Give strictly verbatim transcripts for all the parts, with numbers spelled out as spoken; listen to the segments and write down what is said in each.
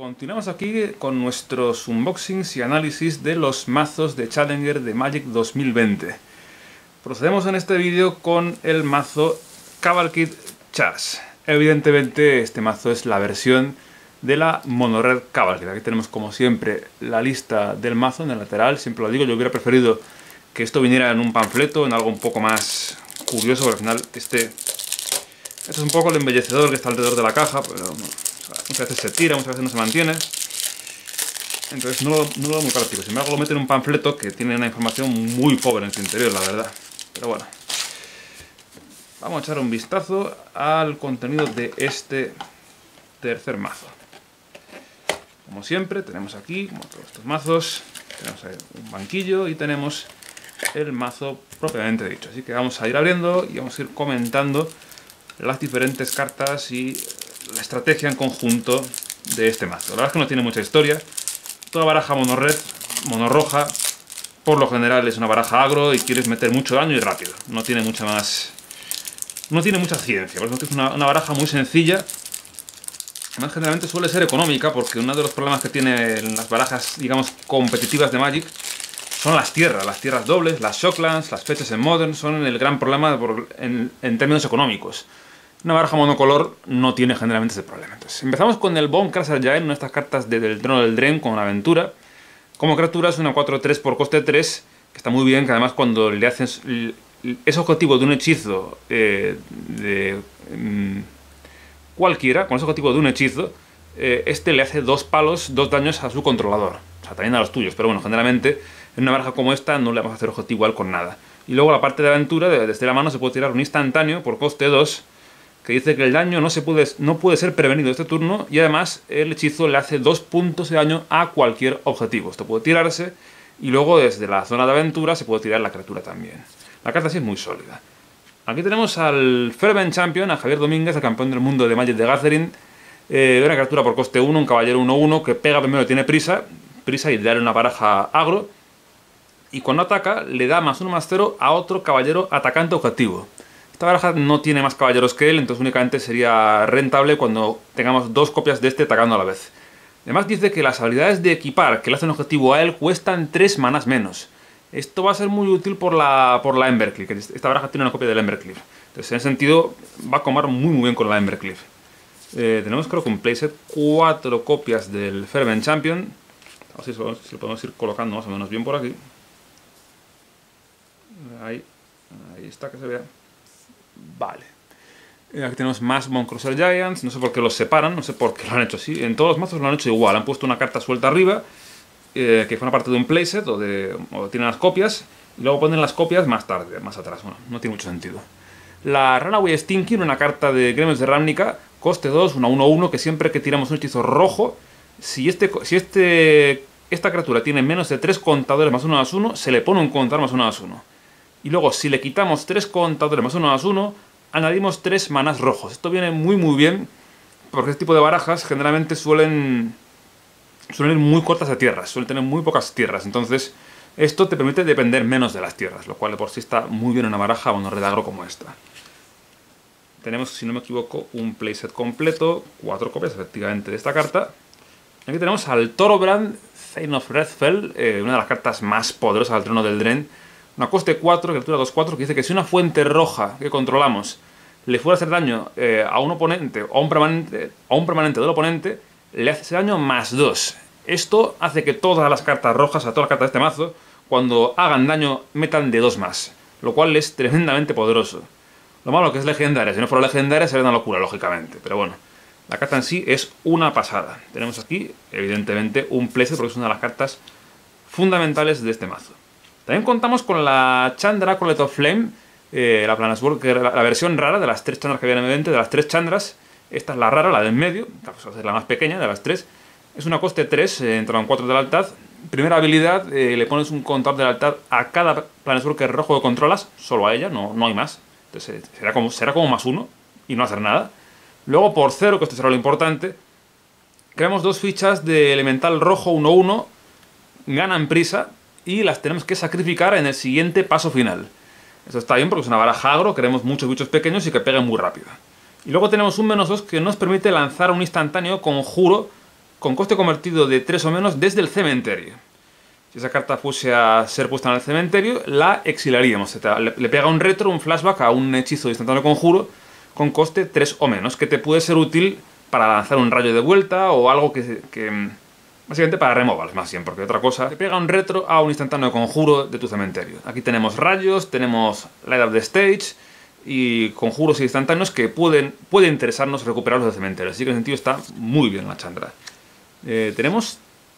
Continuamos aquí con nuestros unboxings y análisis de los mazos de Challenger de Magic dos mil veinte. Procedemos en este vídeo con el mazo Cavalcade Chas. Evidentemente este mazo es la versión de la Mono Red Cavalcade. Aquí tenemos como siempre la lista del mazo en el lateral. Siempre lo digo, yo hubiera preferido que esto viniera en un panfleto, en algo un poco más curioso, porque al final este, este es un poco el embellecedor que está alrededor de la caja, pero bueno, muchas veces se tira, muchas veces no se mantiene. Entonces no lo, no lo veo muy práctico. Sin embargo lo meten en un panfleto que tiene una información muy pobre en su interior, la verdad. Pero bueno, vamos a echar un vistazo al contenido de este tercer mazo. Como siempre tenemos aquí, como todos estos mazos, tenemos ahí un banquillo y tenemos el mazo propiamente dicho. Así que vamos a ir abriendo y vamos a ir comentando las diferentes cartas y la estrategia en conjunto de este mazo. La verdad es que no tiene mucha historia. Toda baraja mono red, mono roja, por lo general es una baraja agro y quieres meter mucho daño y rápido. No tiene mucha más... No tiene mucha ciencia. Por eso es una, una baraja muy sencilla. Además, generalmente suele ser económica, porque uno de los problemas que tienen las barajas, digamos, competitivas de Magic son las tierras. Las tierras dobles, las Shocklands, las fechas en Modern son el gran problema por, en, en términos económicos. Una baraja monocolor no tiene generalmente ese problema. Entonces, empezamos con el Bonecrusher Giant, una de estas cartas de, del trono del Dren con una aventura. Como criatura es una cuatro tres por coste tres, que está muy bien, que además cuando le haces... Es objetivo de un hechizo eh, de... Um, cualquiera, con ese objetivo de un hechizo, eh, este le hace dos palos, dos daños a su controlador. O sea, también a los tuyos, pero bueno, generalmente en una baraja como esta no le vamos a hacer objetivo igual con nada. Y luego la parte de aventura, desde la mano se puede tirar un instantáneo por coste dos, que dice que el daño no, se puede, no puede ser prevenido este turno, y además el hechizo le hace dos puntos de daño a cualquier objetivo. Esto puede tirarse, y luego desde la zona de aventura se puede tirar la criatura también. La carta sí es muy sólida. Aquí tenemos al Fervent Champion, a Javier Domínguez, el campeón del mundo de Magic the Gathering. Eh, una criatura por coste uno, un caballero uno uno, que pega primero, tiene prisa, prisa y le da una baraja agro. Y cuando ataca, le da más uno más cero a otro caballero atacante objetivo. Esta baraja no tiene más caballeros que él, entonces únicamente sería rentable cuando tengamos dos copias de este atacando a la vez. Además dice que las habilidades de equipar que le hacen objetivo a él cuestan tres manas menos. Esto va a ser muy útil por la, por la Embercleave, que esta baraja tiene una copia del Embercleave. Entonces en ese sentido va a comer muy muy bien con la Embercleave. Eh, tenemos creo que un playset cuatro copias del Fervent Champion. A ver si, si lo podemos ir colocando más o menos bien por aquí. Ahí, ahí está, que se vea. Vale. Eh, aquí tenemos más Bonecrusher Giants. No sé por qué los separan, no sé por qué lo han hecho así. En todos los mazos lo han hecho igual. Han puesto una carta suelta arriba, eh, que forma parte de un playset o, de, o tienen las copias, y luego ponen las copias más tarde, más atrás. Bueno, no tiene mucho sentido. La Runaway Stinking, una carta de Gremlins de Ravnica, coste dos, una uno uno, que siempre que tiramos un hechizo rojo, si, este, si este, esta criatura tiene menos de tres contadores más uno más uno, se le pone un contador más uno más uno. Y luego, si le quitamos tres contadores más uno más uno, añadimos tres manas rojos. Esto viene muy muy bien, porque este tipo de barajas generalmente suelen, suelen ir muy cortas de tierras, suelen tener muy pocas tierras. Entonces, esto te permite depender menos de las tierras, lo cual de por sí está muy bien en una baraja mono red agro como esta. Tenemos, si no me equivoco, un playset completo, cuatro copias efectivamente de esta carta. Aquí tenemos al Thorbrand, Thane of Redfell, eh, una de las cartas más poderosas del trono del Dren. Una coste cuatro, criatura dos cuatro, que dice que si una fuente roja que controlamos le fuera a hacer daño eh, a un oponente o a un, permanente, a un permanente del oponente, le hace ese daño más dos. Esto hace que todas las cartas rojas, a todas las cartas de este mazo, cuando hagan daño, metan de dos más, lo cual es tremendamente poderoso. Lo malo que es legendaria, si no fuera legendaria sería una locura, lógicamente, pero bueno, la carta en sí es una pasada. Tenemos aquí, evidentemente, un playset, porque es una de las cartas fundamentales de este mazo. También contamos con la Chandra Collet of Flame, eh, la Planeswalker, la, la versión rara de las tres Chandras que había en el evento, de las tres Chandras. Esta es la rara, la del medio, es la más pequeña de las tres. Es una coste tres, eh, entran cuatro de lealtad. Primera habilidad, eh, le pones un contador de lealtad a cada Planeswalker rojo que controlas, solo a ella, no, no hay más. Entonces será como, será como más uno y no hacer nada. Luego por cero, que esto será lo importante, creamos dos fichas de elemental rojo uno uno, ganan prisa y las tenemos que sacrificar en el siguiente paso final. Esto está bien porque es una baraja agro, queremos muchos bichos pequeños y que peguen muy rápido. Y luego tenemos un menos dos que nos permite lanzar un instantáneo conjuro con coste convertido de tres o menos desde el cementerio. Si esa carta fuese a ser puesta en el cementerio, la exilaríamos. Le, le pega un retro, un flashback a un hechizo de instantáneo conjuro con coste tres o menos, que te puede ser útil para lanzar un rayo de vuelta o algo que... que básicamente para removals, más bien, porque otra cosa... Te pega un retro a un instantáneo conjuro de tu cementerio. Aquí tenemos rayos, tenemos Light Up the Stage y conjuros instantáneos que pueden, puede interesarnos recuperarlos del cementerio. Así que en ese sentido está muy bien la Chandra. Eh, tenemos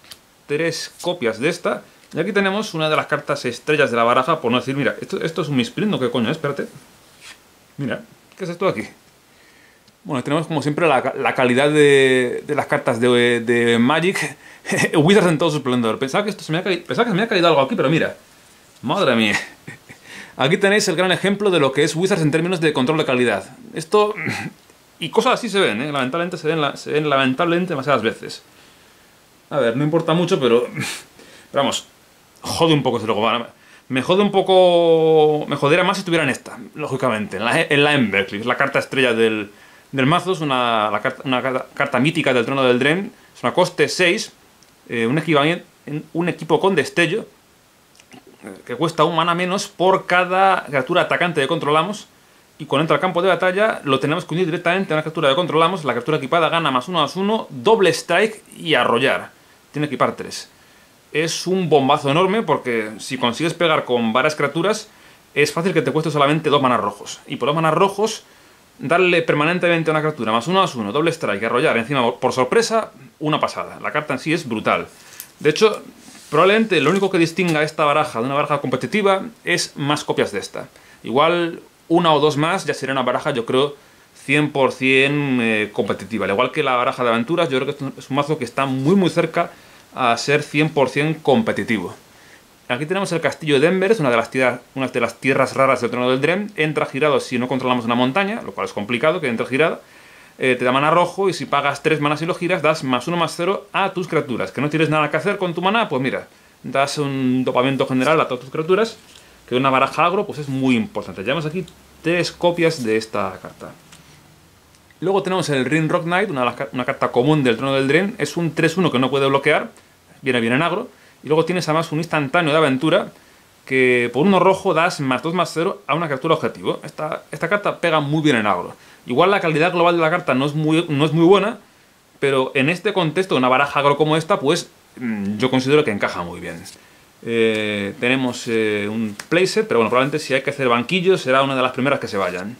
tres copias de esta. Y aquí tenemos una de las cartas estrellas de la baraja, por no decir, mira, esto, esto es un misprint, ¿no? ¿Qué coño es? Espérate. Mira, ¿qué es esto de aquí? Bueno, tenemos como siempre la, la calidad de, de las cartas de, de Magic Wizards en todo su esplendor. Pensaba que, esto se me había caído, pensaba que se me había caído algo aquí, pero mira. Madre mía. Aquí tenéis el gran ejemplo de lo que es Wizards en términos de control de calidad. Esto... Y cosas así se ven, ¿eh? Lamentablemente se ven, se ven lamentablemente demasiadas veces. A ver, no importa mucho, pero... pero vamos, jode un poco ese logo. Me jode un poco... Me jodería más si estuviera en esta, lógicamente. En la, en la Embercleave, es la carta estrella del, del mazo. Es una, la carta, una carta mítica del Trono del Dren. Es una coste seis. Eh, un, un equipo con destello. Que cuesta un mana menos por cada criatura atacante que controlamos. Y cuando entra al campo de batalla, lo tenemos que unir directamente a una criatura que controlamos. La criatura equipada gana más uno más uno, doble strike y arrollar. Tiene que equipar tres. Es un bombazo enorme porque si consigues pegar con varias criaturas, es fácil que te cueste solamente dos manas rojos. Y por dos manas rojos, darle permanentemente a una criatura más uno más uno, doble strike y arrollar encima por sorpresa, una pasada. La carta en sí es brutal. De hecho, probablemente lo único que distinga esta baraja de una baraja competitiva es más copias de esta. Igual una o dos más ya sería una baraja, yo creo, cien por cien eh, competitiva. Al igual que la baraja de aventuras, yo creo que es un mazo que está muy muy cerca a ser cien por cien competitivo. Aquí tenemos el castillo de Denver, es una de las tierras, una de las tierras raras del Trono del Dren. Entra girado si no controlamos una montaña, lo cual es complicado que entre girado. Eh, te da mana rojo y si pagas tres manas y lo giras, das más uno más cero a tus criaturas. Que no tienes nada que hacer con tu mana, pues mira, das un dopamento general a todas tus criaturas. Que una baraja agro pues es muy importante. Llevamos aquí tres copias de esta carta. Luego tenemos el Ring Rock Knight, una, una carta común del Trono del Dren. Es un tres uno que no puede bloquear, viene bien en agro. Y luego tienes además un instantáneo de aventura que por uno rojo das más dos más cero a una criatura objetivo. Esta, esta carta pega muy bien en agro. Igual la calidad global de la carta no es muy, no es muy buena, pero en este contexto de una baraja agro como esta, pues yo considero que encaja muy bien. Eh, tenemos eh, un playset, pero bueno, probablemente si hay que hacer banquillos será una de las primeras que se vayan.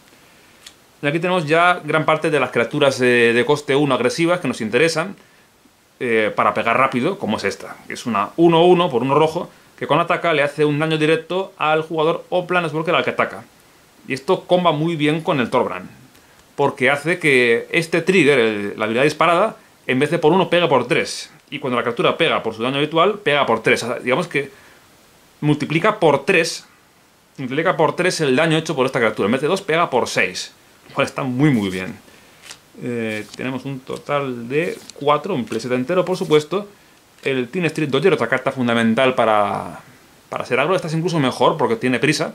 Y aquí tenemos ya gran parte de las criaturas de, de coste uno agresivas que nos interesan eh, para pegar rápido, como es esta, que es una uno uno por uno rojo, que con ataca le hace un daño directo al jugador o Planeswalker al que ataca. Y esto comba muy bien con el Thorbrand, porque hace que este trigger, el, la habilidad disparada, en vez de por uno pega por tres. Y cuando la criatura pega por su daño habitual, pega por tres. O sea, digamos que multiplica por tres, multiplica por tres el daño hecho por esta criatura. En vez de dos, pega por seis. Lo cual está muy muy bien. Eh, tenemos un total de cuatro, un playset entero por supuesto. El Teen Street Dodger, otra carta fundamental para, para ser agro. Esta es incluso mejor porque tiene prisa.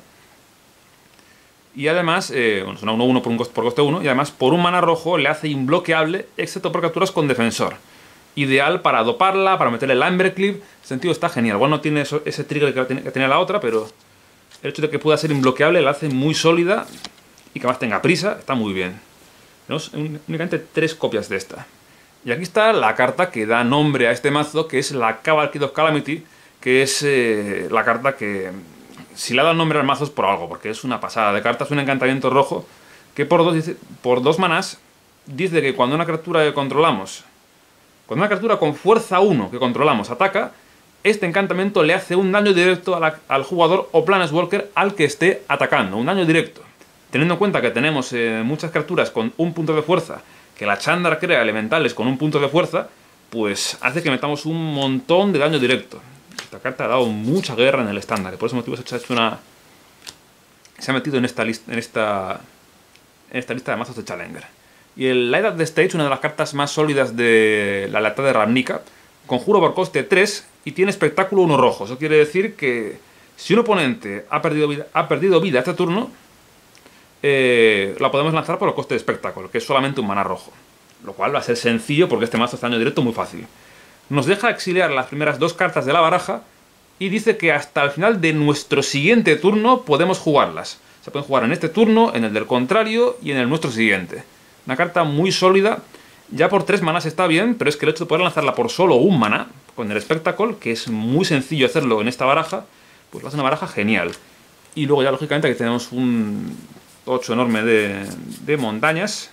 Y además, eh, bueno, es una uno uno por, un coste, por coste uno. Y además por un mana rojo le hace imbloqueable, excepto por criaturas con defensor. Ideal para doparla, para meterle la Embercleave. En ese sentido está genial. Igual no tiene eso, ese trigger que, que tenía la otra, pero el hecho de que pueda ser imbloqueable la hace muy sólida y que además tenga prisa, está muy bien. Tenemos únicamente tres copias de esta. Y aquí está la carta que da nombre a este mazo, que es la Cavalcade of Calamity, que es eh, la carta que, si le ha dado nombre al mazo es por algo, porque es una pasada de carta, es un encantamiento rojo, que por dos, por dos manás dice que cuando una criatura que controlamos, cuando una criatura con fuerza uno que controlamos ataca, este encantamiento le hace un daño directo a la, al jugador o Planeswalker al que esté atacando, un daño directo. Teniendo en cuenta que tenemos eh, muchas criaturas con un punto de fuerza, que la Chandra crea elementales con un punto de fuerza, pues hace que metamos un montón de daño directo. Esta carta ha dado mucha guerra en el estándar, y por ese motivo se ha hecho una... se ha metido en esta lista, en esta, en esta lista de mazos de Challenger. Y el Light Up the Stage, una de las cartas más sólidas de la lealtad de Ravnica, conjuro por coste tres y tiene espectáculo uno rojo. Eso quiere decir que si un oponente ha perdido vida, ha perdido vida este turno, eh, la podemos lanzar por el coste de espectáculo, que es solamente un mana rojo. lo cual va a ser sencillo porque este mazo está en daño directo muy fácil. Nos deja exiliar las primeras dos cartas de la baraja y dice que hasta el final de nuestro siguiente turno podemos jugarlas. Se pueden jugar en este turno, en el del contrario y en el nuestro siguiente. Una carta muy sólida. Ya por tres manas está bien, pero es que el hecho de poder lanzarla por solo un maná, con el Spectacle, que es muy sencillo hacerlo en esta baraja, pues lo hace una baraja genial. Y luego ya lógicamente aquí tenemos un tocho enorme de, de montañas.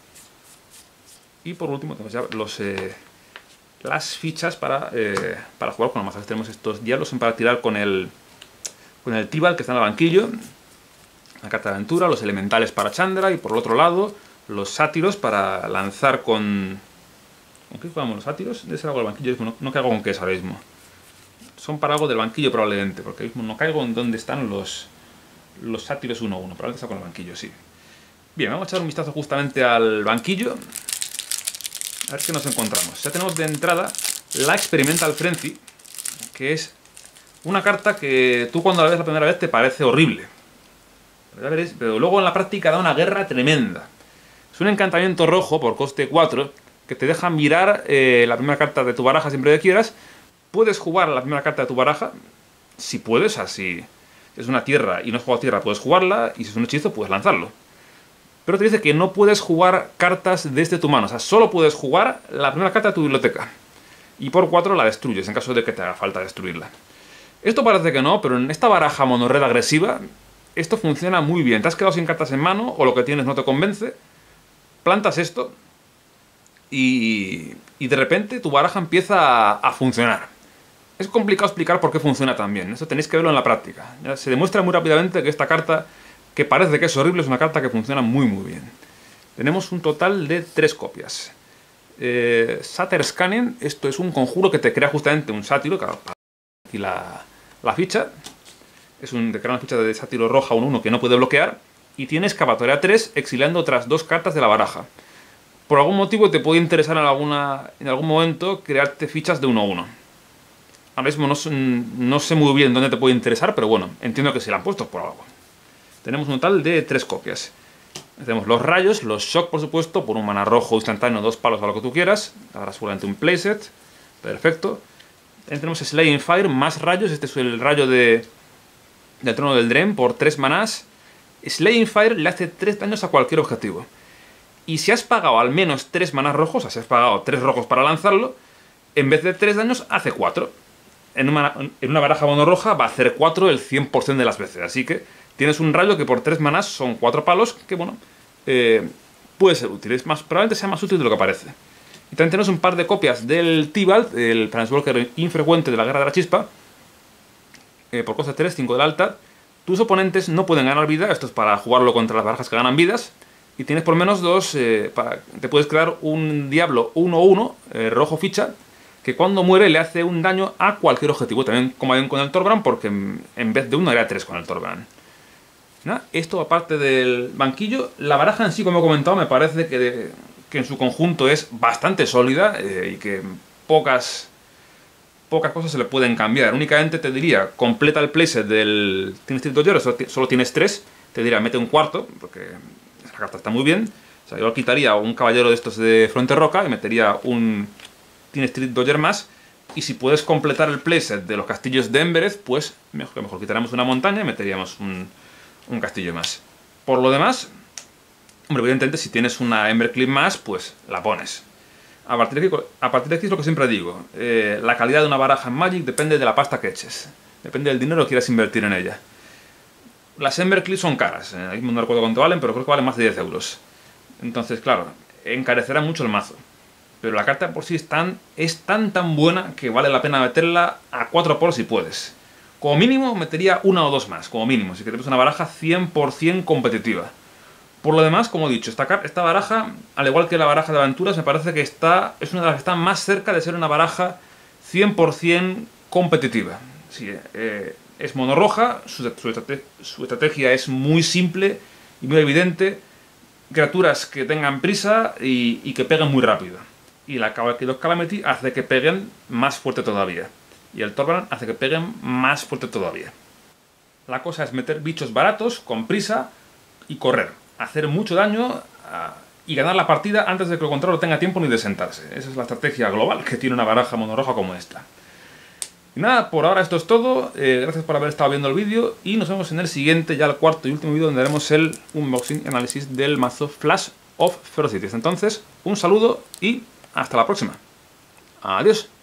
Y por último tenemos ya los, eh, las fichas para, eh, para jugar con los mazos. Tenemos estos diablos para tirar con el, con el Tibalt que está en el banquillo. La carta de aventura, los elementales para Chandra y por el otro lado los sátiros para lanzar con... ¿Con qué jugamos los sátiros? Debe ser algo del banquillo, no, no caigo con qué es ahora mismo. Son para algo del banquillo probablemente, porque ahora mismo no caigo en dónde están los, los sátiros uno uno, probablemente está con el banquillo, sí. Bien, vamos a echar un vistazo justamente al banquillo. A ver qué nos encontramos. Ya tenemos de entrada la Experimental Frenzy, que es una carta que tú cuando la ves la primera vez te parece horrible. Pero, ya veréis, pero luego en la práctica da una guerra tremenda. Es un encantamiento rojo por coste cuatro que te deja mirar eh, la primera carta de tu baraja siempre que quieras. Puedes jugar la primera carta de tu baraja, si puedes, así es una tierra y no has jugado tierra, puedes jugarla, y si es un hechizo, puedes lanzarlo. Pero te dice que no puedes jugar cartas desde tu mano, o sea, solo puedes jugar la primera carta de tu biblioteca. Y por cuatro la destruyes, en caso de que te haga falta destruirla. Esto parece que no, pero en esta baraja monorred agresiva, esto funciona muy bien. Te has quedado sin cartas en mano, o lo que tienes no te convence, plantas esto, y, y de repente tu baraja empieza a, a funcionar. Es complicado explicar por qué funciona tan bien, esto tenéis que verlo en la práctica. Ya se demuestra muy rápidamente que esta carta, que parece que es horrible, es una carta que funciona muy muy bien. Tenemos un total de tres copias. Eh, Satyr Scanning, esto es un conjuro que te crea justamente un sátiro, y la, la ficha, es un, te crea una ficha de sátiro roja uno uno que no puede bloquear, y tiene Excavatoria tres exiliando otras dos cartas de la baraja. Por algún motivo te puede interesar en, alguna, en algún momento crearte fichas de uno uno. Ahora mismo no, no sé muy bien dónde te puede interesar, pero bueno, entiendo que se la han puesto por algo. Tenemos un total de tres copias. Tenemos los rayos, los shock por supuesto, por un mana rojo instantáneo, dos palos a lo que tú quieras. Ahora seguramente un playset. Perfecto. También tenemos Slaying Fire, más rayos. Este es el rayo de, del trono del Dren por tres manás. Slaying Fire le hace tres daños a cualquier objetivo. Y si has pagado al menos tres manás rojos, o sea, si has pagado tres rojos para lanzarlo, en vez de tres daños hace cuatro. En una, en una baraja mono roja va a hacer cuatro el cien por cien de las veces. Así que tienes un rayo que por tres manás son cuatro palos, que bueno, eh, puede ser útil. Es más, probablemente sea más útil de lo que parece. Y también tenemos un par de copias del Tibalt, el Planeswalker infrecuente de la Guerra de la Chispa, eh, por coste tres, cinco de la alta. Tus oponentes no pueden ganar vida, esto es para jugarlo contra las barajas que ganan vidas. Y tienes por menos dos, eh, para, te puedes crear un Diablo uno uno, eh, rojo ficha, que cuando muere le hace un daño a cualquier objetivo. También como hay con el Thorbrand, porque en vez de uno era tres con el Thorbrand. ¿No? Esto aparte del banquillo, la baraja en sí, como he comentado, me parece que, de, que en su conjunto es bastante sólida eh, y que pocas, pocas cosas se le pueden cambiar. Únicamente te diría, completa el playset del Tienes Street Dodger, solo, solo tienes tres, te diría, mete un cuarto, porque esa carta está muy bien. O sea, yo quitaría un caballero de estos de Fronte Roca y metería un Tienes Street Dodger más. Y si puedes completar el playset de los castillos de Embereth, pues mejor, mejor quitaríamos una montaña y meteríamos un... un castillo más. Por lo demás, hombre, evidentemente si tienes una Embercleave más, pues la pones. A partir de aquí, a partir de aquí es lo que siempre digo. Eh, la calidad de una baraja en Magic depende de la pasta que eches. Depende del dinero que quieras invertir en ella. Las Embercleave son caras. Eh, ahí no recuerdo cuánto valen, pero creo que valen más de diez euros. Entonces, claro, encarecerá mucho el mazo. Pero la carta por sí es tan, es tan tan buena que vale la pena meterla a cuatro por si puedes. Como mínimo metería una o dos más, como mínimo, si queremos una baraja cien por cien competitiva. Por lo demás, como he dicho, esta, esta baraja, al igual que la baraja de aventuras, me parece que está, es una de las que está más cerca de ser una baraja cien por cien competitiva. Sí, eh, es monorroja, su, su, estrate, su estrategia es muy simple y muy evidente. Criaturas que tengan prisa y, y que peguen muy rápido. Y la Cavalcade of Calamity hace que peguen más fuerte todavía. Y el Thorbrand hace que peguen más fuerte todavía. La cosa es meter bichos baratos, con prisa, y correr. Hacer mucho daño uh, y ganar la partida antes de que el contrario tenga tiempo ni de sentarse. Esa es la estrategia global que tiene una baraja monorroja como esta. Y nada, por ahora esto es todo. Eh, gracias por haber estado viendo el vídeo y nos vemos en el siguiente, ya el cuarto y último vídeo, donde haremos el unboxing y análisis del mazo Flash of Ferocities. Entonces, un saludo y hasta la próxima. Adiós.